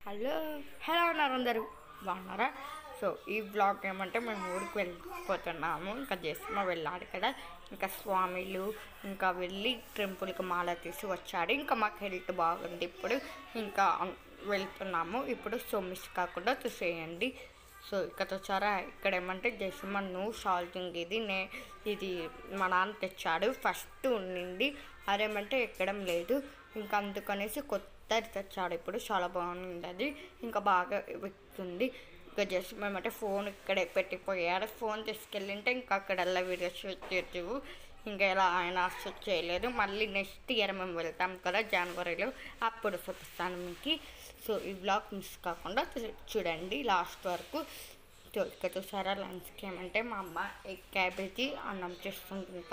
Hello hello అన్నారు అందరూ బాగున్నారా? సో ఈ బ్లాగ్ ఏమంటే మేము ఊరికి వెళ్ళిపోతున్నాము. ఇంకా జస్మ వెళ్ళాడు కదా, ఇంకా స్వామిలు ఇంకా వెళ్ళి టెంపుల్కి మాల తీసి వచ్చాడు. ఇంకా మాకు హెల్త్ బాగుంది ఇప్పుడు, ఇంకా వెళ్తున్నాము ఇప్పుడు. సో మిస్ కాకుండా చూసేయండి. సో ఇక్కడ వచ్చారా, ఇక్కడ ఏమంటే జస్మన్ను షాల్టింగ్ ఇది మా నాన్న తెచ్చాడు. ఫస్ట్ ఉండింది అదేమంటే ఎక్కడం లేదు, ఇంకా అందుకనేసి కొత్తది తెచ్చాడు. ఇప్పుడు చాలా బాగుంది అది, ఇంకా బాగా ఎక్కుతుంది. ఇంకా జస్ట్ మేమంటే ఫోన్ ఇక్కడే పెట్టిపోయాడు. ఫోన్ తీసుకెళ్ళింటే ఇంకా అక్కడల్లా వీడియోస్ షూట్ చేయొచ్చు. ఇంకా ఇలా ఆయన షూట్ చేయలేదు. మళ్ళీ నెక్స్ట్ ఇయర్ మేము వెళ్తాం కదా జనవరిలో, అప్పుడు చూపిస్తాను మీకు. సో ఈ బ్లాగ్ మిస్ కాకుండా చూడండి లాస్ట్ వరకు. సో ఇక్కడ చూసారా లంచ్కి ఏమంటే మా అమ్మ ఎగ్ క్యాబేజీ అన్నం చేస్తుంది. ఇంకా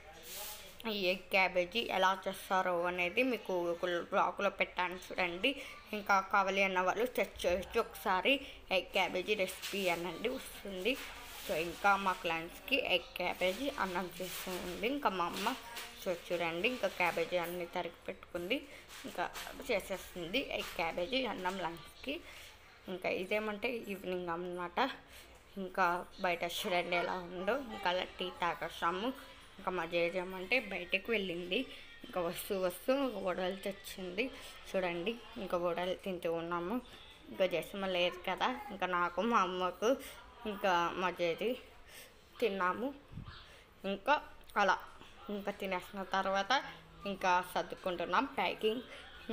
ఈ ఎగ్ క్యాబేజీ ఎలా చేస్తారో అనేది మీకు ఒక బ్లాగ్లో పెట్టాను చూడండి. ఇంకా కావాలి అన్న వాళ్ళు సెర్చ్ చేయొచ్చు ఒకసారి, ఎగ్ క్యాబేజీ రెసిపీ అనండి వస్తుంది. సో ఇంకా మాకు లంచ్కి ఎగ్ క్యాబేజీ అన్నం చేస్తుంది ఇంకా మా అమ్మ. సో చూడండి ఇంకా క్యాబేజీ అన్నీ తరిగి పెట్టుకుంది, ఇంకా చేసేస్తుంది ఎగ్ క్యాబేజీ అన్నం లంచ్కి. ఇంకా ఇదేమంటే ఈవినింగ్ అన్నమాట. ఇంకా బయట చూడండి ఎలా ఉందో. ఇంకా అలా టీ తాగేసాము. ఇంకా మా జేజమ్మంటే బయటకు వెళ్ళింది. ఇంకా వస్తూ వడలు తెచ్చింది చూడండి. ఇంకా వడలు తింటూ ఉన్నాము. ఇంకా జస్మ లేదు కదా, ఇంకా నాకు మా అమ్మకు ఇంకా మా జేజీ తిన్నాము. ఇంకా అలా ఇంకా తినేసిన తర్వాత ఇంకా సర్దుకుంటున్నాం ప్యాకింగ్.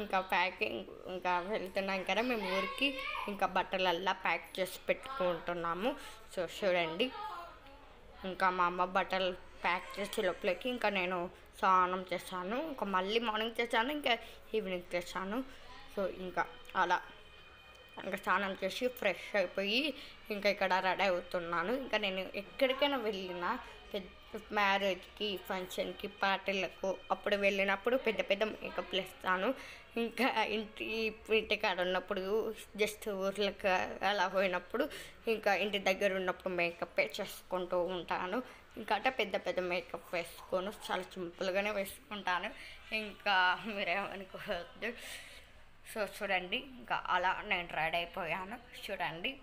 ఇంకా వెళ్తున్నాం కదా మేము ఊరికి. ఇంకా బట్టలల్లా ప్యాక్ చేసి పెట్టుకుంటున్నాము. సో చూడండి ఇంకా మా అమ్మ బట్టలు ప్యాక్ చేసే లోపలికి ఇంకా నేను స్నానం చేశాను. ఇంకా మళ్ళీ మార్నింగ్ చేశాను, ఇంకా ఈవినింగ్ చేశాను. సో ఇంకా అలా ఇంకా స్నానం చేసి ఫ్రెష్ అయిపోయి ఇంకా ఇక్కడ రెడీ అవుతున్నాను. ఇంకా నేను ఎక్కడికైనా వెళ్ళినా మ్యారేజ్కి, ఫంక్షన్కి, పార్టీలకు అప్పుడు వెళ్ళినప్పుడు పెద్ద మేకప్లు వేస్తాను. ఇంకా ఇంటికాడ ఉన్నప్పుడు జస్ట్ ఊర్లకు అలా పోయినప్పుడు ఇంకా ఇంటి దగ్గర ఉన్నప్పుడు మేకప్ చేసుకుంటూ ఉంటాను. ఇంకా అంటే పెద్ద మేకప్ వేసుకోను, చాలా సింపుల్గానే వేసుకుంటాను. ఇంకా మీరేమనుకోవద్దు. సో చూడండి ఇంకా అలా నేను రెడీ అయిపోయాను చూడండి.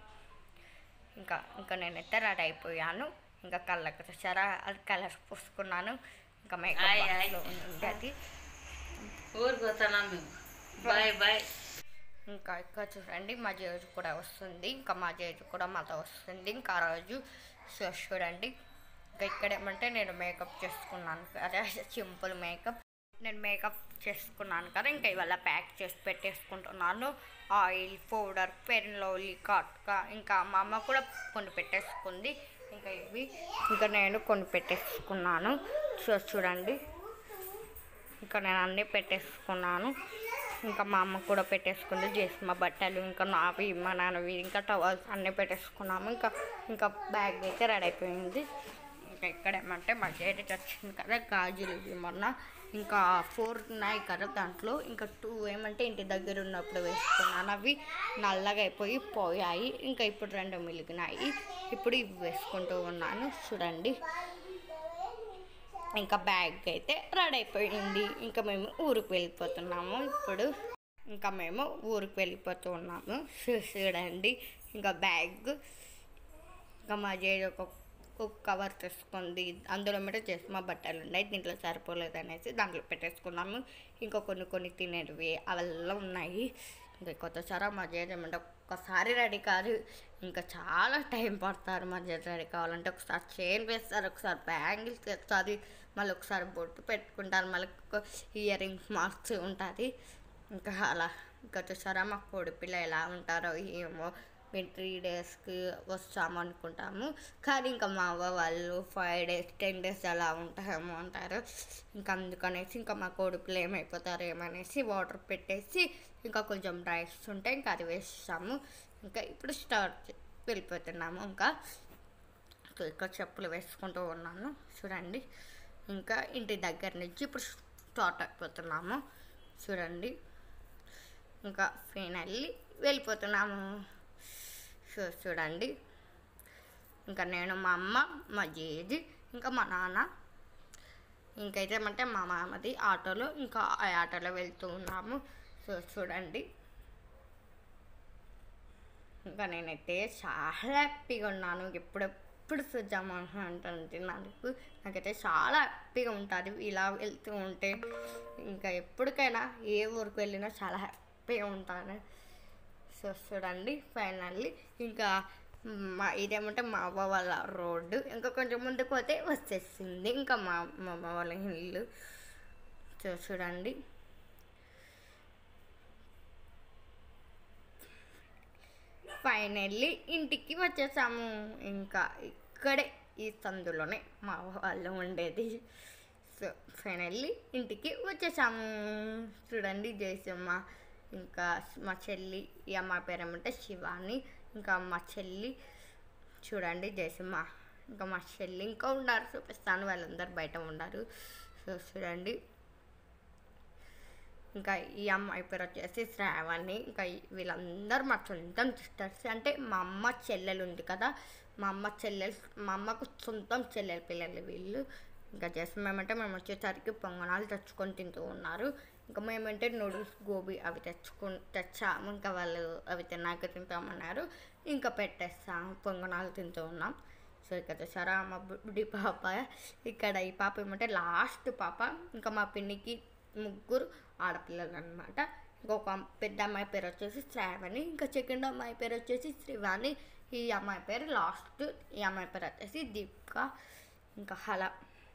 ఇంకా నేనైతే రెడీ అయిపోయాను. ఇంకా కళ్ళకి చూసారా అది కలర్ పూసుకున్నాను. ఇంకా మేకప్లో ఉంది అది. బాయ్. ఇంకా ఇక్కడ చూడండి మా జేజు కూడా వస్తుంది. ఇంకా మా జేజు కూడా మాతో వస్తుంది ఇంకా ఆ రోజు. సో చూడండి ఇంకా ఇక్కడ ఏమంటే నేను మేకప్ చేసుకున్నాను కదా, సింపుల్ మేకప్. నేను మేకప్ చేసుకున్నాను కదా, ఇంకా ఇవాళ ప్యాక్ చేసి పెట్టేసుకుంటున్నాను. Oil, powder, fair and lovely, కాటుక, ఇంకా మా అమ్మ కూడా కొన్ని పెట్టేసుకుంది. ఇంకా ఇవి ఇంకా నేను కొన్ని పెట్టేసుకున్నాను. సో చూడండి ఇంకా నేను అన్నీ పెట్టేసుకున్నాను. ఇంకా మా అమ్మ కూడా పెట్టేసుకుంది. జస్మ బట్టలు, ఇంకా నావి, మా నాన్నవి, ఇంకా టవల్స్ అన్నీ పెట్టేసుకున్నాము. ఇంకా బ్యాగ్ అయితే రెడీ అయిపోయింది. ఇంకా ఇక్కడ ఏమంటే మా జేజీ వచ్చింది కదా గాజులు ఇవి మొన్న ఇంకా 4 ఉన్నాయి కదా, దాంట్లో ఇంకా 2 ఏమంటే ఇంటి దగ్గర ఉన్నప్పుడు వేసుకున్నాను. అవి నల్లగా పోయాయి. ఇంకా ఇప్పుడు 2 మిలిగినాయి. ఇప్పుడు ఇవి వేసుకుంటూ ఉన్నాను చూడండి. ఇంకా బ్యాగ్ అయితే రెడీ అయిపోయింది. ఇంకా మేము ఊరికి వెళ్ళిపోతున్నాము ఇప్పుడు. చూడండి ఇంకా బ్యాగ్. ఇంకా మా జేజీ ఒక కవర్ తీసుకుంది, అందులో మీద జస్మ బట్టలు ఉన్నాయి, దీంట్లో సరిపోలేదనేసి దాంట్లో పెట్టేసుకున్నాము. ఇంకా కొన్ని తినేటివి అవల్ల ఉన్నాయి. ఇంకా కొత్తసారి మా జేజీ ఏమంటే ఒక్కసారి రెడీ కాదు, ఇంకా చాలా టైం పడతారు మా జేజీ రెడీ కావాలంటే. ఒకసారి చైన్ వేస్తారు, ఒకసారి బ్యాంగిల్స్ వేస్తుంది, మళ్ళీ ఒకసారి బొట్టు పెట్టుకుంటారు, మళ్ళీ ఇయర్ రింగ్స్ మార్క్స్ ఉంటుంది. ఇంకా అలా ఇంకా చూసారా మా కోడిపిల్ల ఎలా ఉంటారో ఏమో. మేము 3 డేస్కి వస్తాము అనుకుంటాము, కానీ ఇంకా మా అవ్వ వాళ్ళు 5 డేస్ 10 డేస్ అలా ఉంటామేమో అంటారు. ఇంకా అందుకనేసి ఇంకా మా కొడుకులు ఏమైపోతారు ఏమనేసి వాటర్ పెట్టేసి ఇంకా కొంచెం రైస్ ఉంటే ఇంకా అది వేస్తాము. ఇంకా ఇప్పుడు వెళ్ళిపోతున్నాము. ఇంకా చెప్పులు వేసుకుంటూ ఉన్నాను చూడండి. ఇంకా ఇంటి దగ్గర నుంచి ఇప్పుడు స్టార్ట్ అయిపోతున్నాము చూడండి. ఇంకా ఫైనల్లీ వెళ్ళిపోతున్నాము. సో చూడండి ఇంకా నేను, మా అమ్మ, మా జేజీ, ఇంకా మా నాన్న, ఇంకైతే ఏమంటే మా మామది ఆటోలో, ఇంకా ఆ ఆటోలో వెళ్తూ ఉన్నాము. సో చూడండి ఇంకా నేనైతే చాలా హ్యాపీగా ఉన్నాను. ఎప్పుడెప్పుడు చూద్దామా అంటే నాకైతే చాలా హ్యాపీగా ఉంటుంది ఇలా వెళ్తూ ఉంటే. ఇంకా ఎప్పటికైనా ఏ ఊరికి వెళ్ళినా చాలా హ్యాపీగా ఉంటాను. సో చూడండి ఫైనల్లీ ఇంకా ఇదేమంటే మా అవ్వ వాళ్ళ రోడ్డు. ఇంకా కొంచెం ముందుకు పోతే వచ్చేసింది ఇంకా మా అమ్మ వాళ్ళ ఇల్లు. సో చూడండి ఫైనల్లీ ఇంటికి వచ్చేసాము. ఇంకా ఇక్కడే ఈ సందులోనే మా వాళ్ళు ఉండేది. సో ఫైనల్లీ ఇంటికి వచ్చేసాము. చూడండి జయసమ్మ, ఇంకా మా చెల్లి, ఈ అమ్మాయి పేరు ఏమంటే శివాని, ఇంకా మా చెల్లి చూడండి జయసమ్మ, ఇంకా మా చెల్లి ఇంకా ఉన్నారు చూపిస్తాను, వాళ్ళందరూ బయట ఉన్నారు. సో చూడండి ఇంకా ఈ అమ్మాయి పేరు వచ్చేసి శ్రావణి. ఇంకా వీళ్ళందరూ మా సొంతం సిస్టర్స్. అంటే మా అమ్మ చెల్లెలు ఉంది కదా, మా అమ్మకు సొంతం చెల్లెలు పిల్లలు వీళ్ళు. ఇంకా చేస్తాం ఏమంటే మేము వచ్చేసరికి పొంగనాలు తెచ్చుకొని తింటూ ఉన్నారు. ఇంకా మేమంటే నూడిల్స్ గోబీ అవి తెచ్చాము. ఇంకా వాళ్ళు అవి తిన్నాక తింటామన్నారు. ఇంకా పెట్టేస్తాము, పొంగనాలు తింటూ ఉన్నాం. సో ఇక్కడ చూసారా మా బుడ్డి పాప. ఇక్కడ ఈ పాప ఏమంటే లాస్ట్ పాప. ఇంకా మా పిన్నికి 3 ఆడపిల్లలు అనమాట. ఇంకొక పెద్ద అమ్మాయి పేరు వచ్చేసి శ్రావణి, ఇంకా సెకండ్ అమ్మాయి పేరు వచ్చేసి శ్రీవాణి, ఈ అమ్మాయి పేరు లాస్ట్, ఈ అమ్మాయి పేరు వచ్చేసి దీపిక. ఇంకా అలా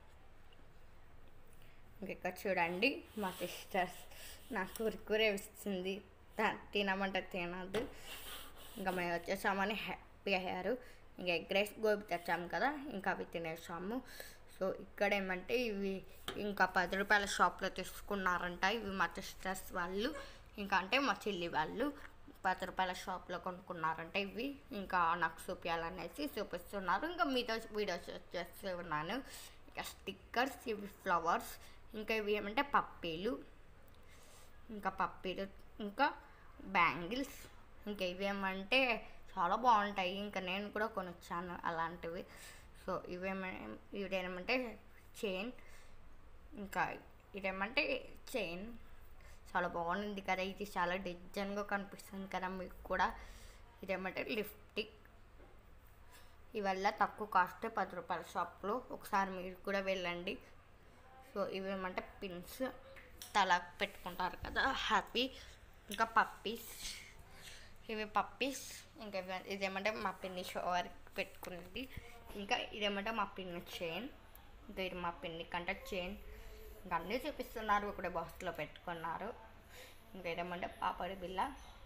ఇంకా చూడండి మా సిస్టర్స్ నాకు కురుకురే ఇస్తుంది, తినమంటే తినదు. ఇంకా మేము వచ్చేసామని హ్యాపీ అయ్యారు. ఇంకా ఎగ్ రైస్ గోబీ తెచ్చాము కదా, ఇంకా అవి తినేసాము. సో ఇక్కడ ఏమంటే ఇవి ఇంకా 10 రూపాయల షాప్లో తీసుకున్నారంట. ఇవి మా సిస్టర్స్ వాళ్ళు, ఇంకా అంటే మా చెల్లి వాళ్ళు 10 రూపాయల షాప్లో కొనుక్కున్నారంట ఇవి. ఇంకా నాకు చూపించాలనేసి చూపిస్తున్నారు. ఇంకా మీతో వీడియోస్ చేస్తూ ఉన్నాను. ఇంకా స్టిక్కర్స్, ఇవి ఫ్లవర్స్, ఇంకా ఇవి ఏమంటే పప్పీలు, ఇంకా బ్యాంగిల్స్. ఇంకా ఇవి ఏమంటే చాలా బాగుంటాయి. ఇంకా నేను కూడా కొనుక్కాను అలాంటివి. సో ఇదేమంటే చైన్, ఇంకా ఇదేమంటే చైన్ చాలా బాగుంది కదా, ఇది చాలా డిజైన్గా కనిపిస్తుంది కదా మీకు కూడా. ఇదేమంటే లిప్స్టిక్, ఇవల్ల తక్కువ కాస్ట్ 10 రూపాయల షాప్లో, ఒకసారి మీరు కూడా వెళ్ళండి. సో ఇవేమంటే పిన్స్, తల పెట్టుకుంటారు కదా హ్యాపీ. ఇంకా పప్పీస్, ఇవి పప్పీస్. ఇంకా ఇదేమంటే మా పిన్ని షోవర్కి పెట్టుకునేది. ఇంకా ఇదేమంటే మా పిన్ని చైన్, ఇంకా ఇది మా పిన్ని కంటే చైన్. ఇంకా అన్నీ చూపిస్తున్నారు, ఒకటే బాక్స్లో పెట్టుకున్నారు. ఇంకా ఇదేమంటే పాపడి బిల్ల,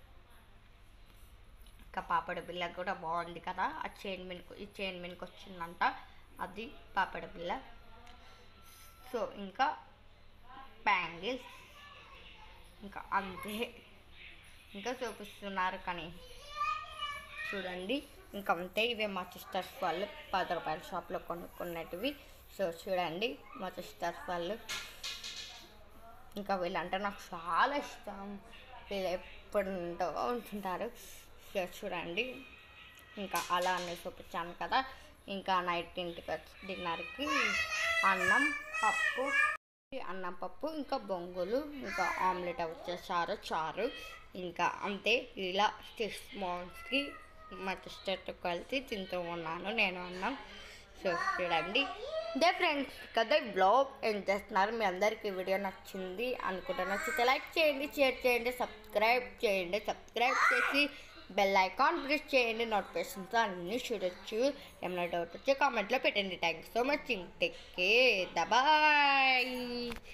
ఇంకా పాపడి బిల్ల కూడా బాగుంది కదా, ఆ ఈ చైన్ మీదకి వచ్చిందంట, అది పాపడి బిల్ల. సో ఇంకా బ్యాంగిల్స్, ఇంకా అంతే, ఇంకా చూపిస్తున్నారు కానీ చూడండి ఇంకా అంతే. ఇవే మా సిస్టర్స్ వాళ్ళు 10 రూపాయల షాప్లో కొనుక్కున్నటివి. సో చూడండి మా సిస్టర్స్ వాళ్ళు. ఇంకా వీళ్ళంటే నాకు చాలా ఇష్టం, వీళ్ళు ఎప్పుడు ఉంటుంటారు. సో చూడండి ఇంకా అలా అన్నీ చూపించాను కదా. ఇంకా నైట్ ఇంటికి వచ్చి డిన్నర్కి అన్నం పప్పు, ఇంకా బొంగులు, ఇంకా ఆమ్లెట్ వచ్చేసారు, చారు. ఇంకా అంతే. ఇలా 6 monthsకి మా సిస్టర్తో కలిసి తింటూ ఉన్నాను నేను అన్నం. సో చూడండి దే ఫ్రెండ్స్ కదా బ్లాగ్ ఏం చేస్తున్నారు. మీ అందరికీ వీడియో నచ్చింది అనుకుంటున్నా. నచ్చితే లైక్ చేయండి, షేర్ చేయండి, సబ్స్క్రైబ్ చేసి బెల్ ఐకాన్ ప్రెస్ చేయండి. నోటిఫికేషన్స్ అన్నీ చూడొచ్చు. ఏమైనా డౌట్ వచ్చి కామెంట్లో పెట్టండి. Thank you so much. Take care, bye.